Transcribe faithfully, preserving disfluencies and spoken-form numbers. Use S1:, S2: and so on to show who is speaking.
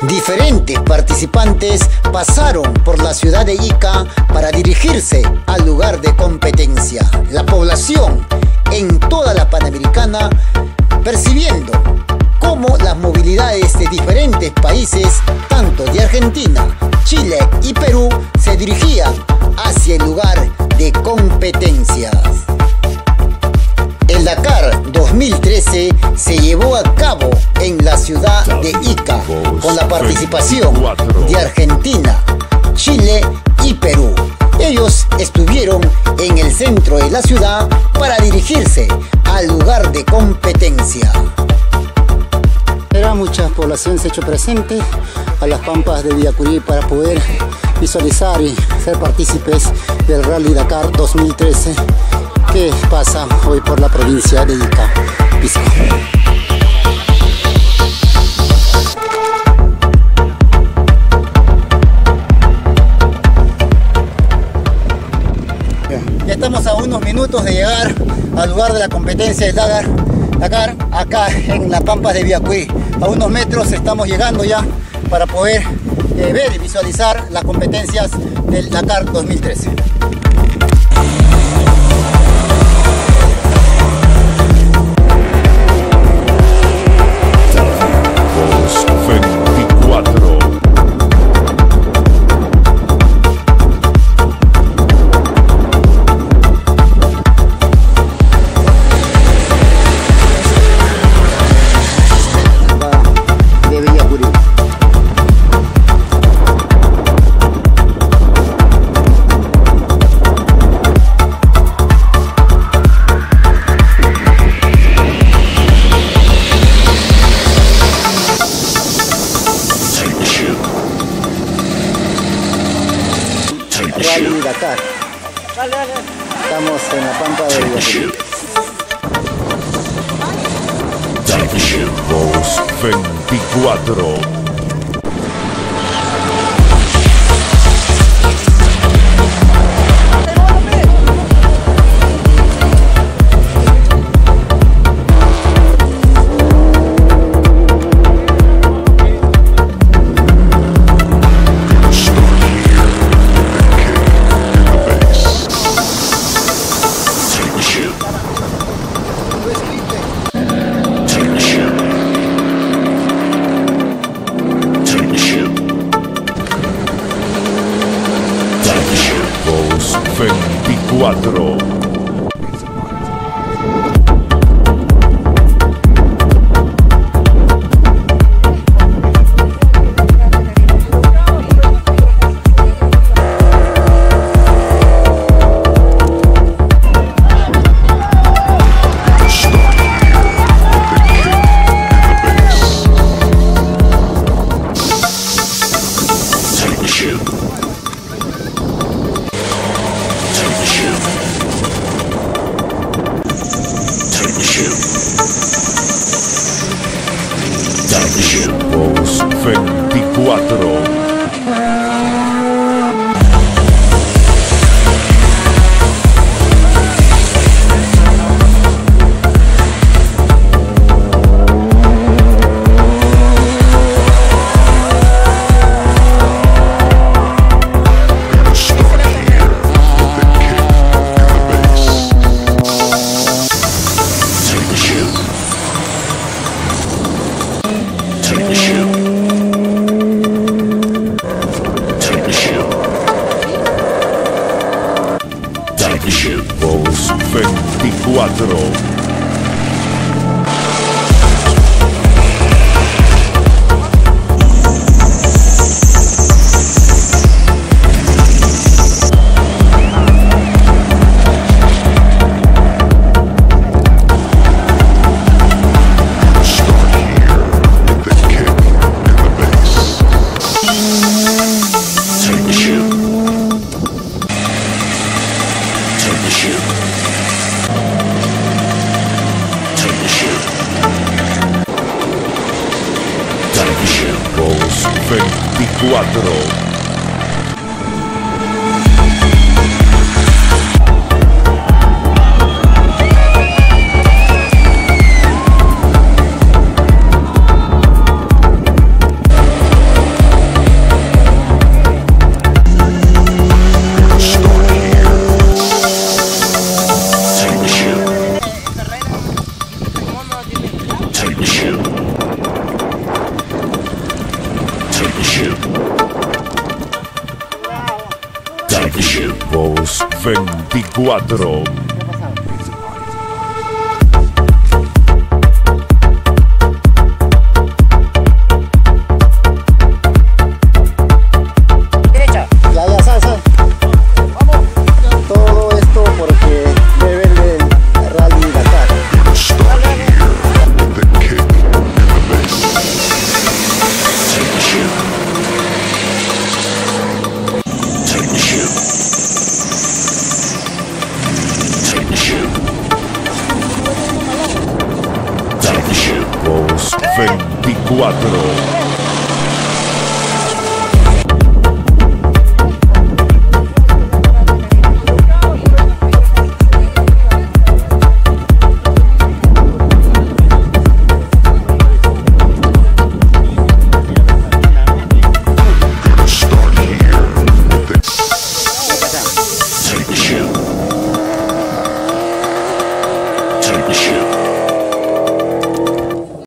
S1: Diferentes participantes pasaron por la ciudad de Ica para dirigirse al lugar de competencia. La población en toda la Panamericana, percibiendo cómo las movilidades de diferentes países, tanto de Argentina, Chile y Perú, se dirigían hacia el lugar de competencias. El Dakar dos mil trece se llevó a cabo en la ciudad de Ica con la participación de Argentina, Chile y Perú. Ellos estuvieron en el centro de la ciudad para dirigirse al lugar de competencia. Mucha población se ha hecho presente a las pampas de Villacurí para poder visualizar y ser partícipes del Rally Dakar dos mil trece que pasa hoy por la provincia de Ica, Pisco. Ya estamos a unos minutos de llegar al lugar de la competencia del Dakar, Dakar acá en las pampas de Villacurí. A unos metros estamos llegando ya para poder eh, ver y visualizar las competencias del Dakar dos mil trece. Rally Dakar. Estamos en la pampa de Villacurí.
S2: dos veinticuatro. veinticuatro. dos veinticuatro. dos veinticuatro. dos veinticuatro. Championship. Championship. Voz veinticuatro.
S1: Ya, ya, sal, sal. Vamos. Todo esto porque debe el Rally Dakar.
S2: Start here with the kick and the bass. Championship. Championship. Championship. Championship. Voz veinticuatro. Championship.